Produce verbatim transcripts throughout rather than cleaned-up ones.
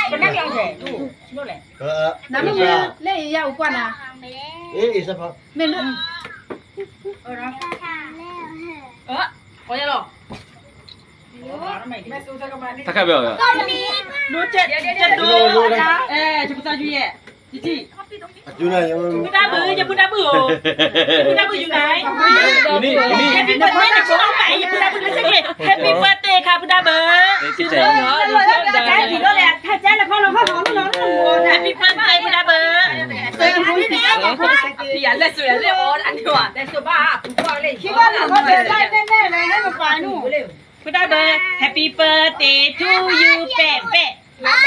เป็นนักยังไงดูชิโน่แหละเออน้ำมันเล่ยยาวกว่านะเอ๊ะอีสักพักไม่รู้เออนะเออพอจะหรอ他看不了呀。 ดูเจ็ดเจ็ดดูเอ๊ะจะพูดอะไรอยู่จีจีอยู่ไหนยังไม่พูดได้บื้อจะพูดได้บื้อพูดได้บื้ออยู่ไหนอยู่นี่อยู่นี่แฮปปี้เบิร์ดเดย์จะเอาไหนอย่าพูดได้บื้อเลยสักทีแฮปปี้เบิร์ดเดย์ค่ะพูดได้บื้อจิเจ๋งเนาะจะแก้ผิดแล้วแหละถ้าแจ้แล้วเขาเราเขาหอมเราแฮปปี้เบิร์ดเดย์พูดได้บื้อเต็มที่นี่ขยันเลยสวยเลยโอ้อันนี้ว่ะแต่สุบ้าผมก็เลยคิดว่าเขาจะได้แน่ๆเลยให้มาปานู่นพูดได้บื้อ Happy birthday to you เป๊ะเป๊ะ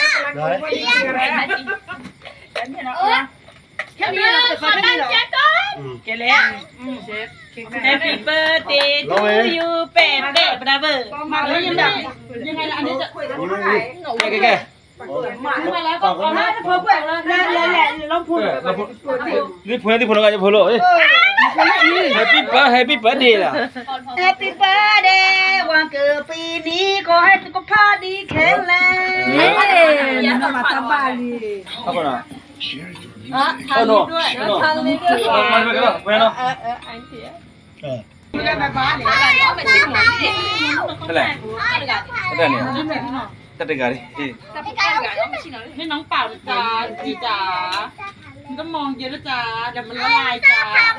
แค่นี้เราขอตั้งใจก่อนแกแล้วเชฟ Happy birthday to you เป๊ะเป๊ะพูดได้บื้อมาแล้วยังไงยังไงล่ะอันนี้จะแกแกแกมาแล้วก็เอาให้พอแกแล้วนั่นแหละแหละเราพูดนี่พูดที่พูดอะไรจะพูดเลยแฮปปี้เบิร์ดแฮปปี้เบิร์ดเดย์ล่ะ Happy birthday วันเกิดปีนี้ขอให้สุขภาพดีแข็งแรงเฮ้ยอย่ามาสบายดีเอาก่อนนะอ่ะทางนี้ด้วยทางนี้ด้วยมาไปกันไปเนาะเออเออไอ้เสียเออไม่ได้ไปบ้านเลยเอาไปชิมหน่อยดินั่นแหละนั่นเนี่ยตัดได้กันดิให้น้องเป่าจ้าจีจ๋ามันก็มองเยอะแล้วจ้าเดี๋ยวมันละลายจ้า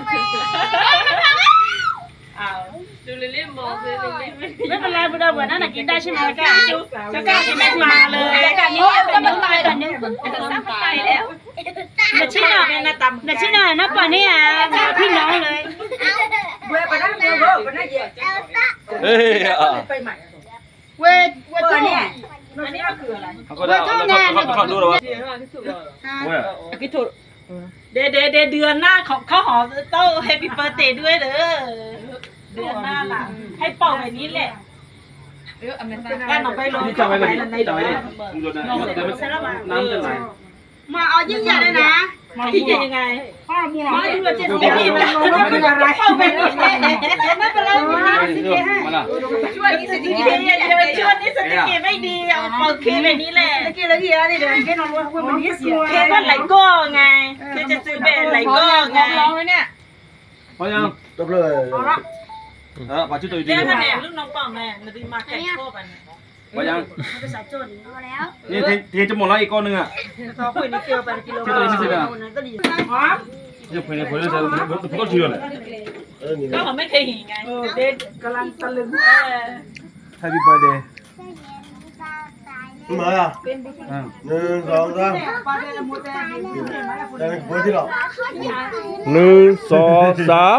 อ้าวดูเล่นๆมองเลยไม่เป็นไรบุดาเหมือนนั่นน่ะกินได้ใช่ไหมก้าจะกล้ากินได้มาเลยการนี้จะมันตายกันเนี่ยมันตายแล้วเดี๋ยวชี้หน่อยนะตำเดี๋ยวชี้หน่อยนะป่านนี้อ่ะพี่น้องเลยเว้ยไปนั่งเว้ยไปนั่งเยอะเฮ้ยอ่ะเว้ยเว้ยตัวเนี่ยอันนี้มันคืออะไรเขาก็ได้เขาเขาดูแล้วว่าเว้ยคิดถูกเดเดเดเดือนหน้าของเขาหอมโต้แฮปปี้เบิร์ธเดย์ด้วยเด้อเดือนหน้าล่ะให้เป่าแบบนี้แหละเอออเมริกันการออกไปลงนี่จำไว้เลยนี่จำไว้เลยน้ำจะไหลมาเอายิ่งใหญ่เลยนะยิ่งใหญ่ยังไงพ่อมูหรอไม่รู้จะไม่มีมันไม่เป็นอะไรเข้าไปนี่ไม่เป็นไรช่วยนี่สติเกย์ช่วยนี่สติเกย์ไม่ดีเอาเป่าเคแบบนี้แหละสติเกย์แล้วที่อะไรเดี๋ยวแค่นอนว่าวันนี้เสียแค่ว่าไหลก้อไงแค่จะซื้อแบบไหลก้อไงร้องไว้เนี่ยพอยังจบเลยเออปัจจุบันดีเดี๋ยวคะแนนลูกน้องเป่าแม่นาทีมาแข่งโค้ไปพอยังภาษาโจรพอแล้วนี่เทียนจะหมดแล้วอีกก้อนนึงอ่ะเขาคุยในเกลียวไปกิโลกรัมก็ดีหอมยังคุยในคุยในเธอผมก็เชื่อเลยก็เขาไม่เคยเห็นไงเด็กกำลังตะลึง Happy birthday มาอ่ะหนึ่งสองสามได้พูดที่หรอหนึ่งสองสาม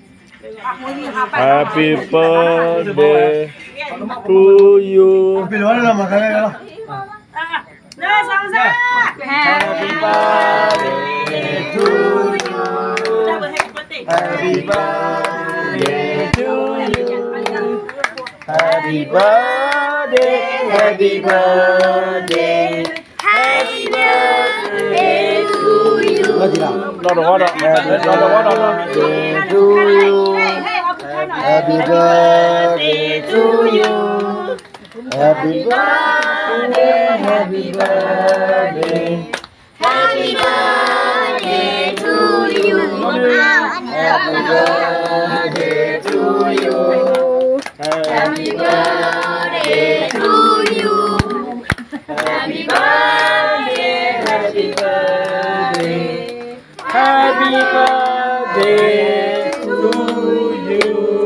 Happy birthday to you ไปรู้แล้วมาใครกันล่ะหนึ่งสองสาม Happy birthday to you Happy birthday to you Happy birthday Happy birthday Happy birthday to you รอดรอดรอดรอดรอดรอด to you Happy birthday to you Happy birthday Happy birthday Happy birthday to you Happy birthday to you Happy birthday to you Happy birthday Happy birthday Happy birthday to you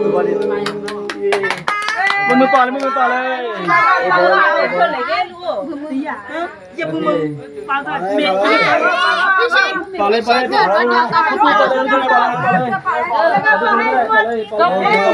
มึงมือต่อเลยมึงมือต่อเลยอย่าพึ่งมึงปาต่อเมียต่อเลยไปต่อเลยต่อเลยต่อเลยต่อเลยก็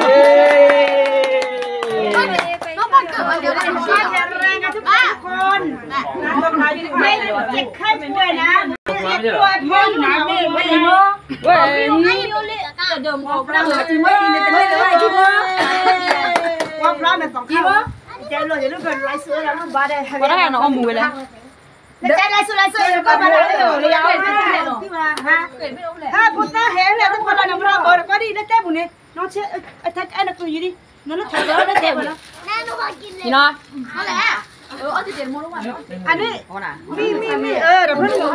มันเกิดวันเดียวได้ทุกคนแข็งแรงกันทุกคนไม่เจ็บไข้ป่วยนะเจ็บป่วยพ่อหนาไม่ไม่เลยมั้งเว้ยนี่เดิมของเราจริงไม่ดีเลยไม่เลยจริงมั้งว่าพระมันสองข้างใจเลยอย่าลืมเป็นไรเสือแล้วลูกบ้าได้ก็ได้เนาะเอาหมูไปแล้วใจไรเสือไรเสือก็มาแล้วเลยยาวที่มาฮะถ้าพุทธะเห็นแล้วทุกคนเราเราบอกก็ดีแล้วเต้บุญเนี่ยน้องเชื่อไอ้ทักไอ้นักตัวอยู่ดิน้องนักถ่ายแล้วได้เต้บุญแล้วแม่ลูกกินเลยนี่เนาะนั่นแหละเออเอาจะเปลี่ยนโมลูกอ่ะอันนี้มีมีมีเออเดี๋ยวเพิ่งหมด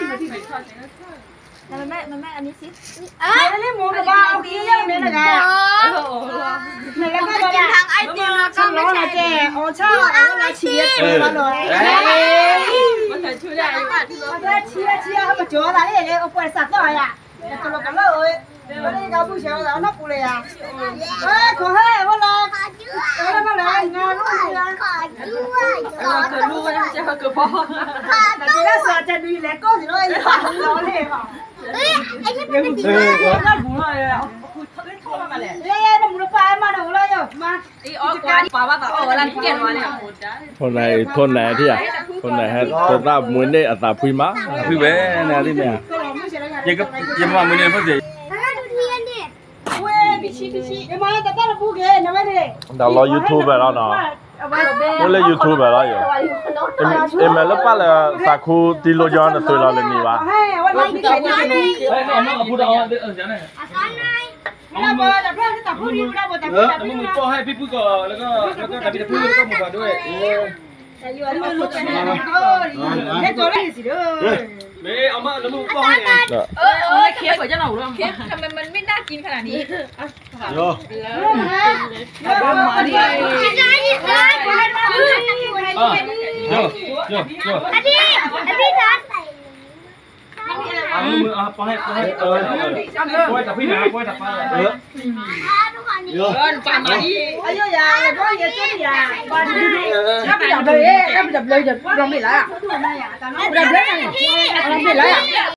มันแม่มันแม่อันนี้สิเอ้ยนี่หมูหรือเปล่าเอาขี้ยังเนี่ยนะแกนี่แล้วก็จะทางไอติมแล้วก็ไม่ใช่แกโอ้ชอบเอาอะไรเชียร์มาหน่อยมันใส่ชื่อได้มันเชียร์เชียร์เขามาจ่ออะไรเนี่ยเอาไปสัตว์หน่อยอ่ะจะตลกกันเลยวันนี้เราผู้ชายเรานับกูเลยอ่ะเอ้ยขอให้ว่าเราเออมาเลยงานลูกเรือขอด้วยขอด้วยลูกนะเจ้าคือพ่อแต่ที่น่าเสียใจดีแหละก็สิน้อยอย่าล้อเล่นอ่ะเอ้ยไอ้นี่มันเป็นสีอะไรเนี่ยหมูเลยอ่ะเล่นโทษมาเลยเล่นหมูปลามาหนูเลยอ่ะมาอีออกกว่าปลาว่าปลาโอ้รันเกียนมาเนี่ยคนไหนคนไหนที่อ่ะคนไหนฮะตัวตาเหมือนได้อัตราพุยมาพุยแม่เนี่ยที่เนี่ยยังก็ยังว่ามือเนี่ยเพื่อนสิเว้ยพิชิพิชิเดี๋ยวมาแต่ก็เราพูดเกนะไม่ได้เดี๋ยวรอ YouTube ไปแล้วเนาะ我来 YouTube ไปแล้วอยู่เอ็มเอลป้าเลยสักคูตีโลยอนตัวเราเลยมีวะให้วันนี้ใครจะดูเฮ้ยเอามาพูดเอาเออเดี๋ยวนะเราเบอร์แต่เพื่อนที่ตัดพูดดีเราเบอร์แต่เพื่อนแต่มึเพื่งอนก็ให้พี่พูดก่อนแล้วก็แล้วก็กับพี่พูดแล้วก็หมูก่อนด้วยเออแต่อยู่ที่มันลุกไปเนี่ยเออเล่นตัวเล่นสิเด้อเมย์เอามาแล้วมึงก็ให้เออเออเค้กหัวเจ้าหนูด้วยเค้กทำไมมันไม่น่ากินขนาดนี้โยเริ่มมาดิกินได้ดิเลยคนให้มาเลยโยโยโยอันนี้อันนี้ร้านใส่เอามือเอาไปให้ไปให้เออไปจับพี่นะไปจับปลาเออโยปั่นมาดิอายุยาก็เยอะจุดยาปั่นดิถ้าไปจับเลยถ้าไปจับเลยจะลงไปแล้วอ่ะจับเลยลงไปแล้วอ่ะ